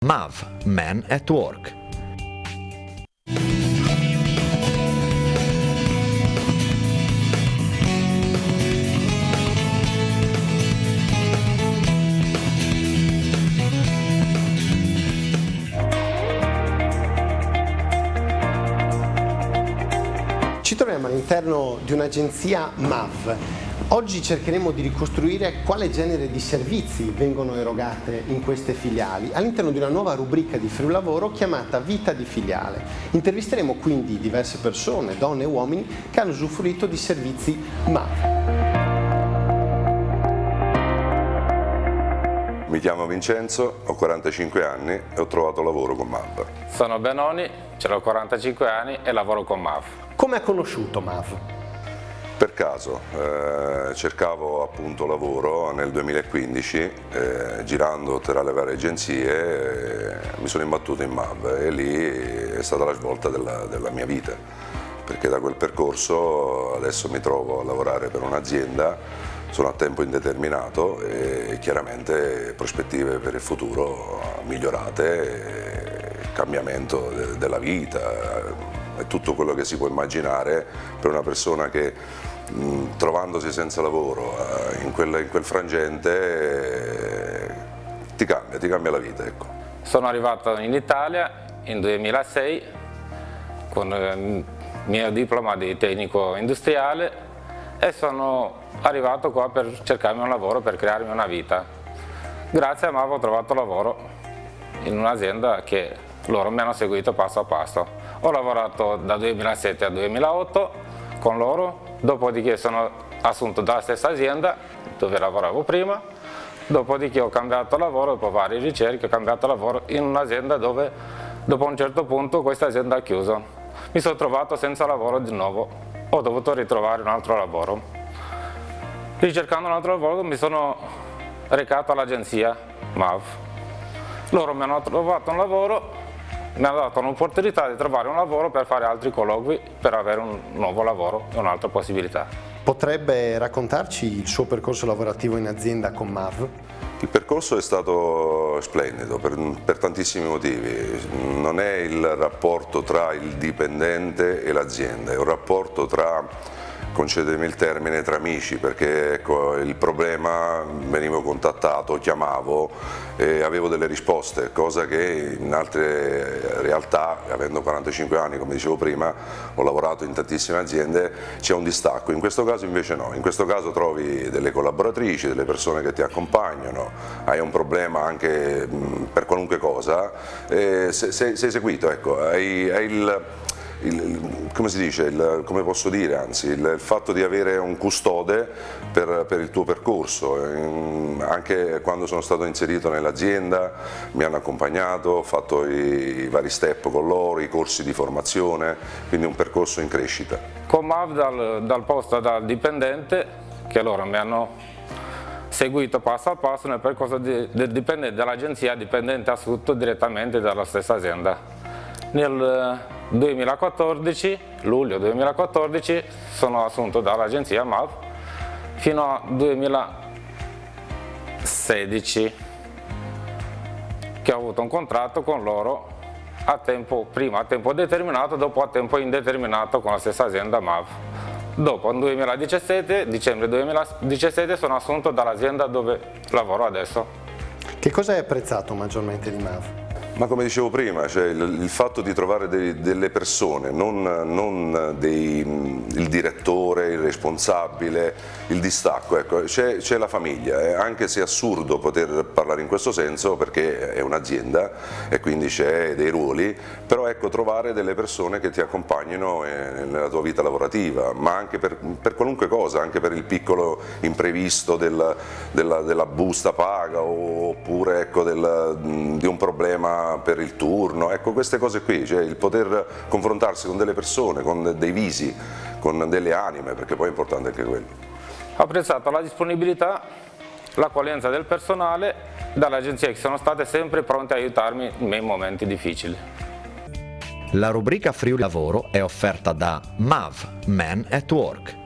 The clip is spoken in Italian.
MAV, Men at Work. Ci troviamo all'interno di un'agenzia MAV. Oggi cercheremo di ricostruire quale genere di servizi vengono erogate in queste filiali all'interno di una nuova rubrica di Friulavoro chiamata Vita di Filiale. Intervisteremo quindi diverse persone, donne e uomini, che hanno usufruito di servizi MAV. Mi chiamo Vincenzo, ho 45 anni e ho trovato lavoro con MAV. Sono Benoni, ho 45 anni e lavoro con MAV. Come ha conosciuto MAV? Per caso, cercavo appunto lavoro nel 2015, girando tra le varie agenzie, mi sono imbattuto in MAV e lì è stata la svolta della mia vita, perché da quel percorso adesso mi trovo a lavorare per un'azienda, sono a tempo indeterminato e chiaramente prospettive per il futuro migliorate, cambiamento della vita, è tutto quello che si può immaginare per una persona che trovandosi senza lavoro in quel frangente ti cambia la vita. Ecco. Sono arrivato in Italia nel 2006 con il mio diploma di tecnico industriale e sono arrivato qua per cercarmi un lavoro, per crearmi una vita. Grazie a MAV ho trovato lavoro in un'azienda che loro mi hanno seguito passo a passo. Ho lavorato da 2007 a 2008 con loro, dopodiché sono assunto dalla stessa azienda dove lavoravo prima, dopodiché ho cambiato lavoro, dopo varie ricerche ho cambiato lavoro in un'azienda dove dopo un certo punto questa azienda ha chiuso. Mi sono trovato senza lavoro di nuovo, ho dovuto ritrovare un altro lavoro. Ricercando un altro lavoro mi sono recato all'agenzia MAV. Loro mi hanno trovato un lavoro, mi hanno dato un'opportunità di trovare un lavoro per fare altri colloqui, per avere un nuovo lavoro e un'altra possibilità. Potrebbe raccontarci il suo percorso lavorativo in azienda con MAV? Il percorso è stato splendido per tantissimi motivi, non è il rapporto tra il dipendente e l'azienda, è un rapporto tra, concedemi il termine, tra amici, perché ecco, il problema, venivo contattato, chiamavo e avevo delle risposte, cosa che in altre realtà, avendo 45 anni come dicevo prima, ho lavorato in tantissime aziende, c'è un distacco, in questo caso invece no, in questo caso trovi delle collaboratrici, delle persone che ti accompagnano, hai un problema anche per qualunque cosa, sei seguito, ecco, hai come si dice, come posso dire, anzi, il fatto di avere un custode per il tuo percorso, anche quando sono stato inserito nell'azienda mi hanno accompagnato, ho fatto i vari step con loro, i corsi di formazione, quindi un percorso in crescita. Con MAV dal posto da dipendente, che loro mi hanno seguito passo a passo nel percorso del dipendente dall'agenzia, dipendente assunto direttamente dalla stessa azienda. Nel 2014, luglio 2014, sono assunto dall'agenzia MAV fino al 2016, che ho avuto un contratto con loro prima a tempo determinato, dopo a tempo indeterminato con la stessa azienda MAV. Dopo, nel 2017, dicembre 2017, sono assunto dall'azienda dove lavoro adesso. Che cosa hai apprezzato maggiormente di MAV? Ma come dicevo prima, cioè il fatto di trovare delle persone, non il direttore, il responsabile, il distacco, ecco, c'è la famiglia, anche se è assurdo poter parlare in questo senso perché è un'azienda e quindi c'è dei ruoli, però ecco, trovare delle persone che ti accompagnino nella tua vita lavorativa, ma anche per qualunque cosa, anche per il piccolo imprevisto della busta paga oppure ecco, di un problema per il turno, ecco queste cose qui, cioè il poter confrontarsi con delle persone, con dei visi, con delle anime, perché poi è importante anche quello. Ho apprezzato la disponibilità, l'accoglienza del personale, dall'agenzia che sono state sempre pronte a aiutarmi nei momenti difficili. La rubrica Friulavoro è offerta da MAV, Men at Work.